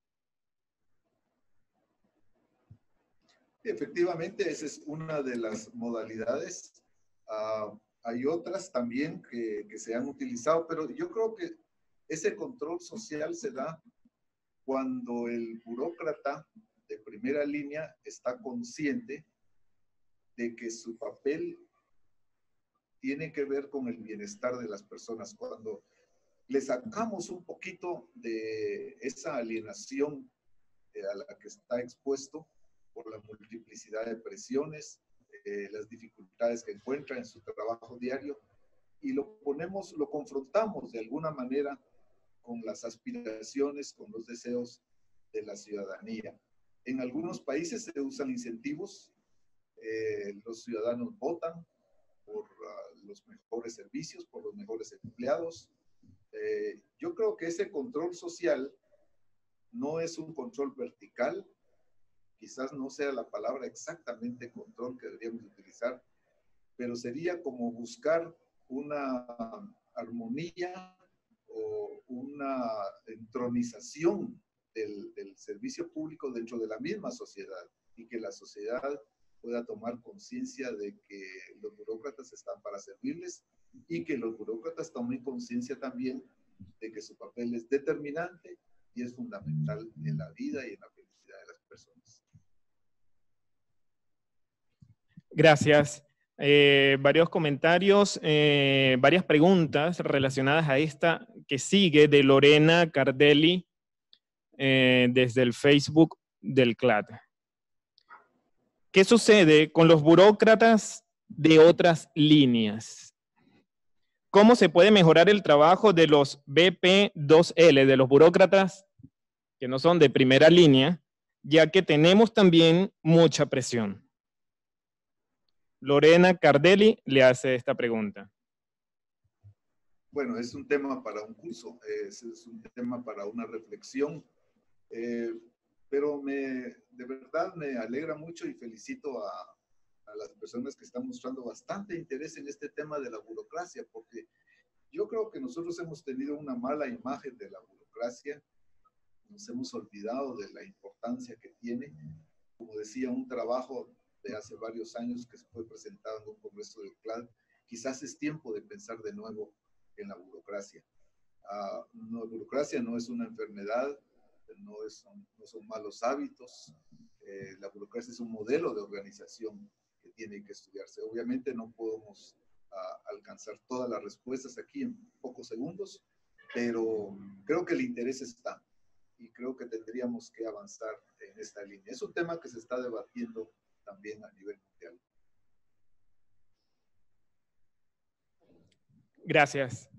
Efectivamente, esa es una de las modalidades. Uh, hay otras también que, que se han utilizado, pero yo creo que ese control social se da cuando el burócrata de primera línea está consciente de que su papel tiene que ver con el bienestar de las personas. Cuando le sacamos un poquito de esa alienación a la que está expuesto por la multiplicidad de presiones, eh, las dificultades que encuentra en su trabajo diario, y lo ponemos, lo confrontamos de alguna manera con las aspiraciones, con los deseos de la ciudadanía. En algunos países se usan incentivos, eh, los ciudadanos votan por uh, los mejores servicios, por los mejores empleados. Eh, yo creo que ese control social no es un control vertical, quizás no sea la palabra exactamente control que deberíamos utilizar, pero sería como buscar una armonía o una entronización del, del servicio público dentro de la misma sociedad, y que la sociedad pueda tomar conciencia de que los burócratas están para servirles, y que los burócratas tomen conciencia también de que su papel es determinante y es fundamental en la vida y en la felicidad de las personas. Gracias. Eh, varios comentarios, eh, varias preguntas relacionadas a esta que sigue de Lorena Cardelli eh, desde el Facebook del C L A D. ¿Qué sucede con los burócratas de otras líneas? ¿Cómo se puede mejorar el trabajo de los B P dos L, de los burócratas que no son de primera línea, ya que tenemos también mucha presión? Lorena Cardelli le hace esta pregunta. Bueno, es un tema para un curso, es, es un tema para una reflexión, eh, pero me, de verdad me alegra mucho y felicito a, a las personas que están mostrando bastante interés en este tema de la burocracia, porque yo creo que nosotros hemos tenido una mala imagen de la burocracia, nos hemos olvidado de la importancia que tiene. Como decía, un trabajo de hace varios años que se fue presentado en un congreso del C L A D, quizás es tiempo de pensar de nuevo en la burocracia. Uh, no, la burocracia no es una enfermedad, no, es, no son malos hábitos, eh, la burocracia es un modelo de organización que tiene que estudiarse. Obviamente no podemos uh, alcanzar todas las respuestas aquí en pocos segundos, pero creo que el interés está y creo que tendríamos que avanzar en esta línea. Es un tema que se está debatiendo también a nivel mundial. Gracias.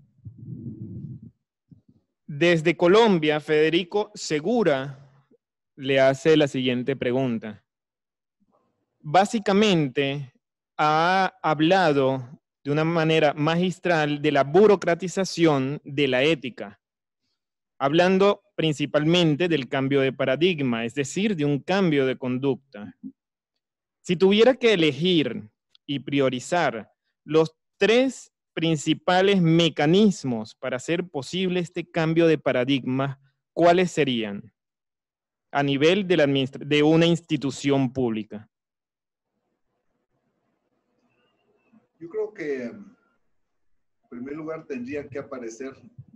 Desde Colombia, Federico Segura le hace la siguiente pregunta. Básicamente, ha hablado de una manera magistral de la burocratización de la ética, hablando principalmente del cambio de paradigma, es decir, de un cambio de conducta. Si tuviera que elegir y priorizar los tres principales mecanismos para hacer posible este cambio de paradigma, ¿cuáles serían a nivel de, la de una institución pública? Yo creo que primer lugar, tendría que aparecer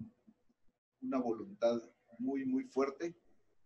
una voluntad muy, muy fuerte,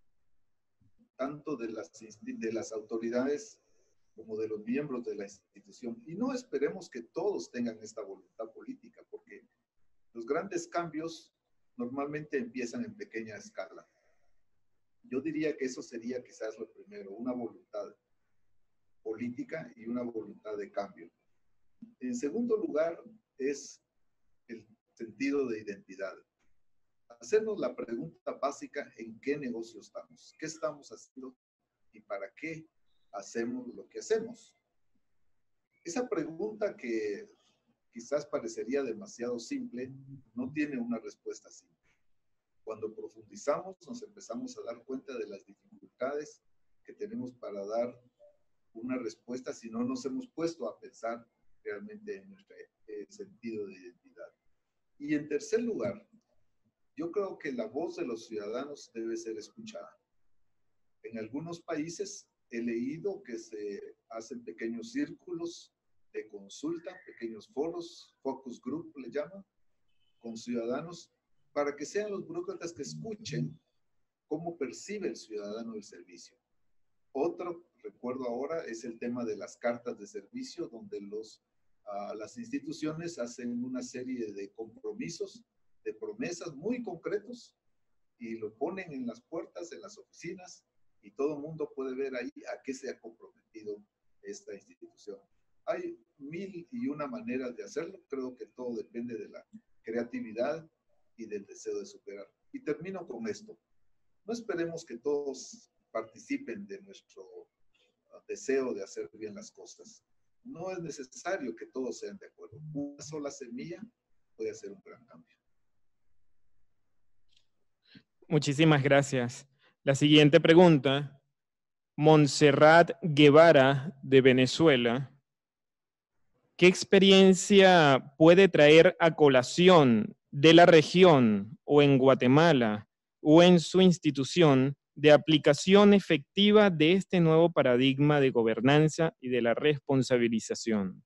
tanto de las, de las autoridades como de los miembros de la institución. Y no esperemos que todos tengan esta voluntad política, porque los grandes cambios normalmente empiezan en pequeña escala. Yo diría que eso sería quizás lo primero, una voluntad política y una voluntad de cambio. En segundo lugar, es el sentido de identidad. Hacernos la pregunta básica: ¿en qué negocio estamos? ¿Qué estamos haciendo? ¿Y para qué hacemos lo que hacemos? Esa pregunta, que quizás parecería demasiado simple, no tiene una respuesta simple. Cuando profundizamos, nos empezamos a dar cuenta de las dificultades que tenemos para dar una respuesta si no nos hemos puesto a pensar realmente en nuestro eh, sentido de identidad. Y en tercer lugar, yo creo que la voz de los ciudadanos debe ser escuchada. En algunos países he leído que se hacen pequeños círculos de consulta, pequeños foros, focus group le llaman, con ciudadanos, para que sean los burócratas que escuchen cómo percibe el ciudadano el servicio. Otro, recuerdo ahora, es el tema de las cartas de servicio, donde los, uh, las instituciones hacen una serie de compromisos, de promesas muy concretos, y lo ponen en las puertas, en las oficinas, y todo el mundo puede ver ahí a qué se ha comprometido esta institución. Hay mil y una maneras de hacerlo. Creo que todo depende de la creatividad y del deseo de superar. Y termino con esto. No esperemos que todos participen de nuestro deseo de hacer bien las cosas. No es necesario que todos sean de acuerdo. Una sola semilla puede hacer un gran cambio. Muchísimas gracias. La siguiente pregunta, Montserrat Guevara, de Venezuela. ¿Qué experiencia puede traer a colación de la región o en Guatemala o en su institución de aplicación efectiva de este nuevo paradigma de gobernanza y de la responsabilización?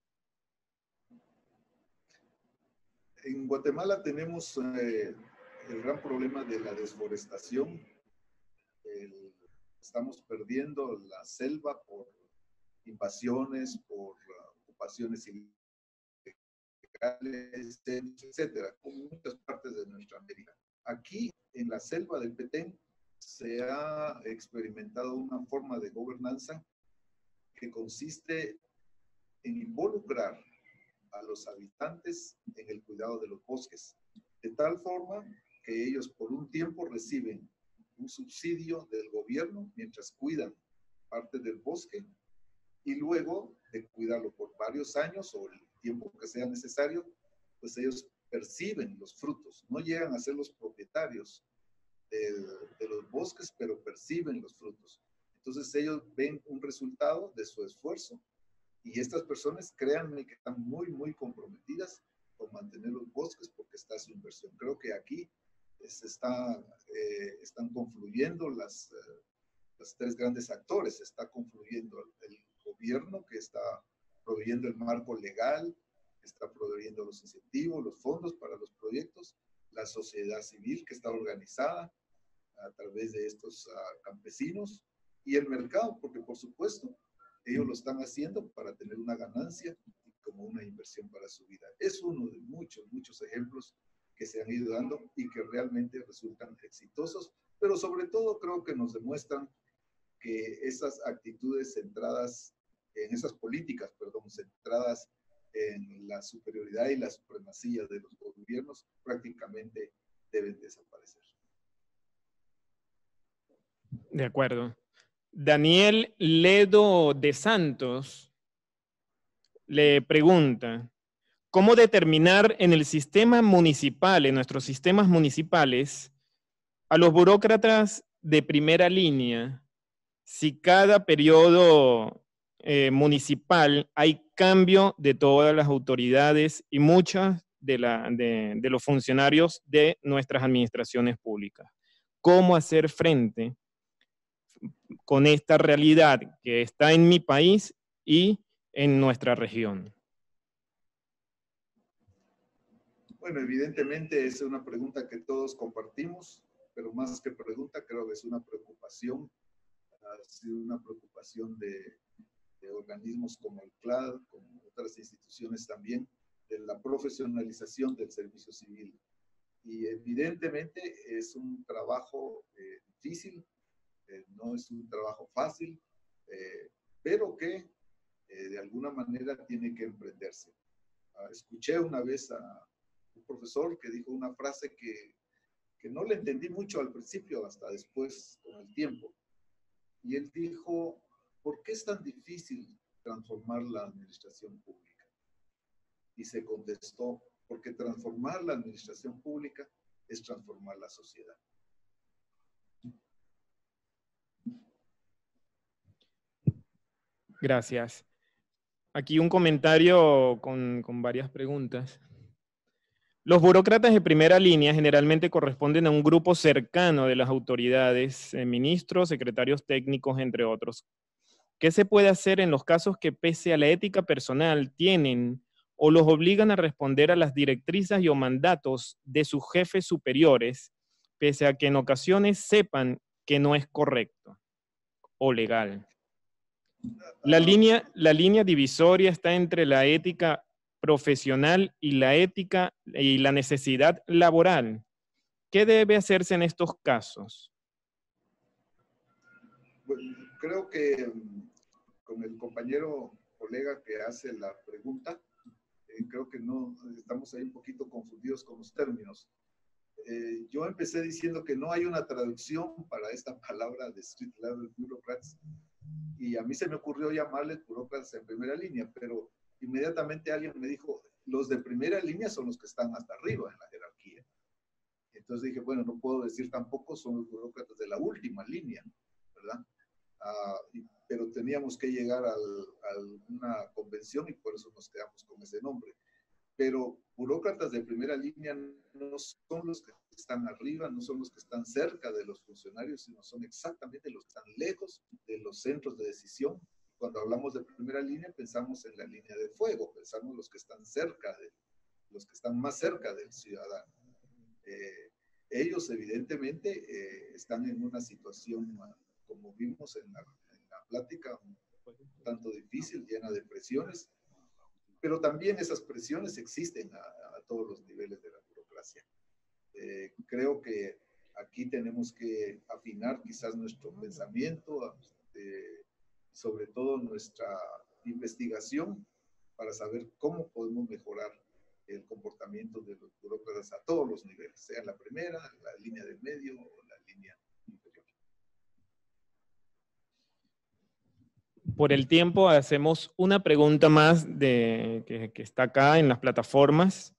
En Guatemala tenemos eh, el gran problema de la desforestación. El, estamos perdiendo la selva por invasiones, por uh, ocupaciones ilegales, etcétera, como en muchas partes de nuestra América. Aquí, en la selva del Petén, se ha experimentado una forma de gobernanza que consiste en involucrar a los habitantes en el cuidado de los bosques, de tal forma que ellos por un tiempo reciben un subsidio del gobierno mientras cuidan parte del bosque, y luego de cuidarlo por varios años o el tiempo que sea necesario, pues ellos perciben los frutos. No llegan a ser los propietarios de, de los bosques, pero perciben los frutos. Entonces ellos ven un resultado de su esfuerzo, y estas personas, créanme, que están muy, muy comprometidas con mantener los bosques porque está su inversión. Creo que aquí se está, eh, están confluyendo las, eh, los tres grandes actores. Está confluyendo el, el gobierno, que está proveyendo el marco legal, está proveyendo los incentivos, los fondos para los proyectos, la sociedad civil, que está organizada a través de estos uh, campesinos, y el mercado, porque por supuesto ellos lo están haciendo para tener una ganancia y como una inversión para su vida. Es uno de muchos, muchos ejemplos que se han ido dando y que realmente resultan exitosos, pero sobre todo creo que nos demuestran que esas actitudes centradas, en esas políticas, perdón, centradas en la superioridad y la supremacía de los gobiernos, prácticamente deben desaparecer. De acuerdo. Daniel Ledo de Santos le pregunta, ¿cómo determinar en el sistema municipal, en nuestros sistemas municipales, a los burócratas de primera línea, si cada periodo eh, municipal hay cambio de todas las autoridades y muchas de, la, de, de los funcionarios de nuestras administraciones públicas? ¿Cómo hacer frente con esta realidad que está en mi país y en nuestra región? Bueno, evidentemente es una pregunta que todos compartimos, pero más que pregunta creo que es una preocupación, ha sido una preocupación de, de organismos como el C L A D, como otras instituciones también, de la profesionalización del servicio civil. Y evidentemente es un trabajo eh, difícil, eh, no es un trabajo fácil, eh, pero que eh, de alguna manera tiene que emprenderse. Uh, escuché una vez a un profesor que dijo una frase que, que no le entendí mucho al principio, hasta después con el tiempo. Y él dijo, ¿por qué es tan difícil transformar la administración pública? Y se contestó, porque transformar la administración pública es transformar la sociedad. Gracias. Aquí un comentario con, con varias preguntas. Los burócratas de primera línea generalmente corresponden a un grupo cercano de las autoridades, eh, ministros, secretarios técnicos, entre otros. ¿Qué se puede hacer en los casos que, pese a la ética personal, tienen o los obligan a responder a las directrices y o mandatos de sus jefes superiores, pese a que en ocasiones sepan que no es correcto o legal? La línea, la línea divisoria está entre la ética profesional y la ética y la necesidad laboral. ¿Qué debe hacerse en estos casos? Bueno, creo que con el compañero colega que hace la pregunta, eh, creo que no, estamos ahí un poquito confundidos con los términos. Eh, yo empecé diciendo que no hay una traducción para esta palabra de street level bureaucrats, y a mí se me ocurrió llamarles burócratas en primera línea, pero inmediatamente alguien me dijo, los de primera línea son los que están hasta arriba en la jerarquía. Entonces dije, bueno, no puedo decir tampoco son los burócratas de la última línea, ¿verdad? Uh, y, pero teníamos que llegar al, a una convención y por eso nos quedamos con ese nombre. Pero burócratas de primera línea no son los que están arriba, no son los que están cerca de los funcionarios, sino son exactamente los que están lejos de los centros de decisión. Cuando hablamos de primera línea, pensamos en la línea de fuego, pensamos los que están cerca, de, los que están más cerca del ciudadano. Eh, ellos evidentemente eh, están en una situación, como vimos en la, en la plática, un tanto difícil, llena de presiones, pero también esas presiones existen a, a todos los niveles de la burocracia. Eh, creo que aquí tenemos que afinar quizás nuestro pensamiento, eh, sobre todo nuestra investigación, para saber cómo podemos mejorar el comportamiento de los burócratas a todos los niveles, sea en la primera, la línea del medio o la línea inferior. Por el tiempo, hacemos una pregunta más de, que, que está acá en las plataformas,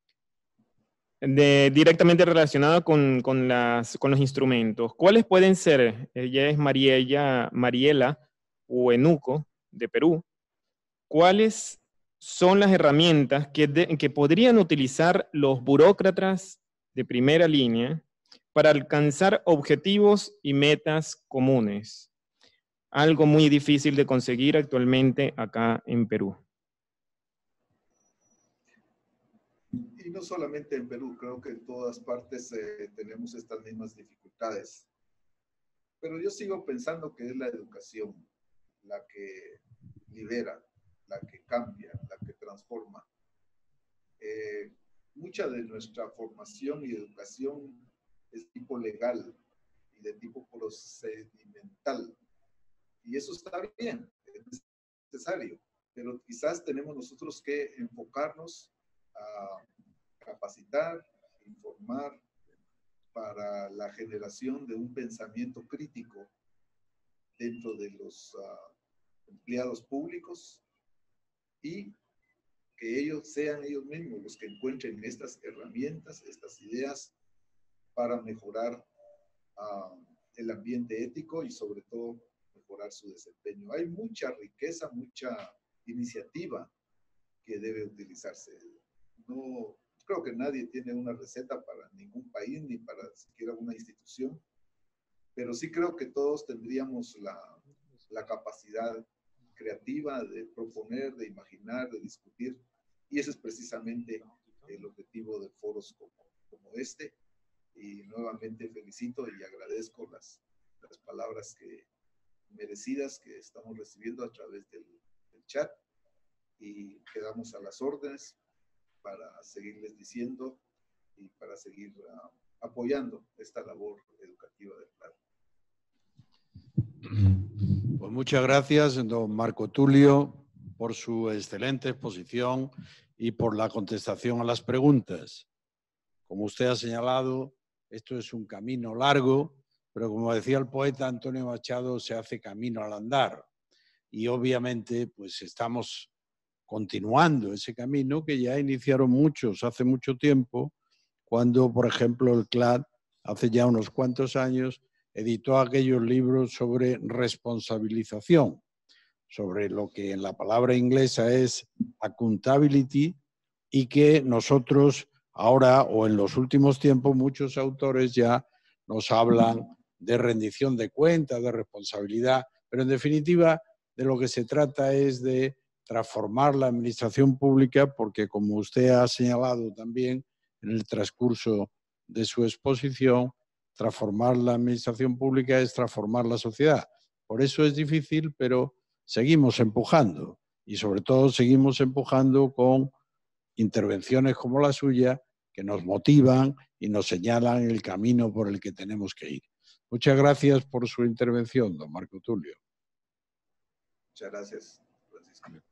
de, directamente relacionada con, con, las, con los instrumentos. ¿Cuáles pueden ser? Ella es Mariela, Mariela Huenuco, de Perú. ¿Cuáles son las herramientas que, de, que podrían utilizar los burócratas de primera línea para alcanzar objetivos y metas comunes? Algo muy difícil de conseguir actualmente acá en Perú. Y no solamente en Perú, creo que en todas partes eh, tenemos estas mismas dificultades. Pero yo sigo pensando que es la educación la que libera, la que cambia, la que transforma. Eh, mucha de nuestra formación y educación es tipo legal y de tipo procedimental. Y eso está bien, es necesario, pero quizás tenemos nosotros que enfocarnos a capacitar, informar para la generación de un pensamiento crítico dentro de los uh, empleados públicos y que ellos sean ellos mismos los que encuentren estas herramientas, estas ideas para mejorar uh, el ambiente ético y sobre todo mejorar su desempeño. Hay mucha riqueza, mucha iniciativa que debe utilizarse. No creo que nadie tiene una receta para ningún país ni para siquiera una institución, pero sí creo que todos tendríamos la, la capacidad creativa de proponer, de imaginar, de discutir, y eso es precisamente el objetivo de foros como, como este. Y nuevamente felicito y agradezco las, las palabras que, merecidas que estamos recibiendo a través del, del chat, y quedamos a las órdenes para seguirles diciendo y para seguir uh, apoyando esta labor educativa del P L A D. Pues muchas gracias, don Marco Tulio, por su excelente exposición y por la contestación a las preguntas. Como usted ha señalado, esto es un camino largo, pero como decía el poeta Antonio Machado, se hace camino al andar. Y obviamente, pues estamos continuando ese camino que ya iniciaron muchos hace mucho tiempo, cuando, por ejemplo, el C L A D, hace ya unos cuantos años, editó aquellos libros sobre responsabilización, sobre lo que en la palabra inglesa es accountability, y que nosotros ahora, o en los últimos tiempos, muchos autores ya nos hablan de rendición de cuentas, de responsabilidad, pero en definitiva de lo que se trata es de transformar la administración pública, porque como usted ha señalado también en el transcurso de su exposición, transformar la administración pública es transformar la sociedad. Por eso es difícil, pero seguimos empujando, y sobre todo seguimos empujando con intervenciones como la suya, que nos motivan y nos señalan el camino por el que tenemos que ir. Muchas gracias por su intervención, don Marco Tulio. Muchas gracias, Francisco.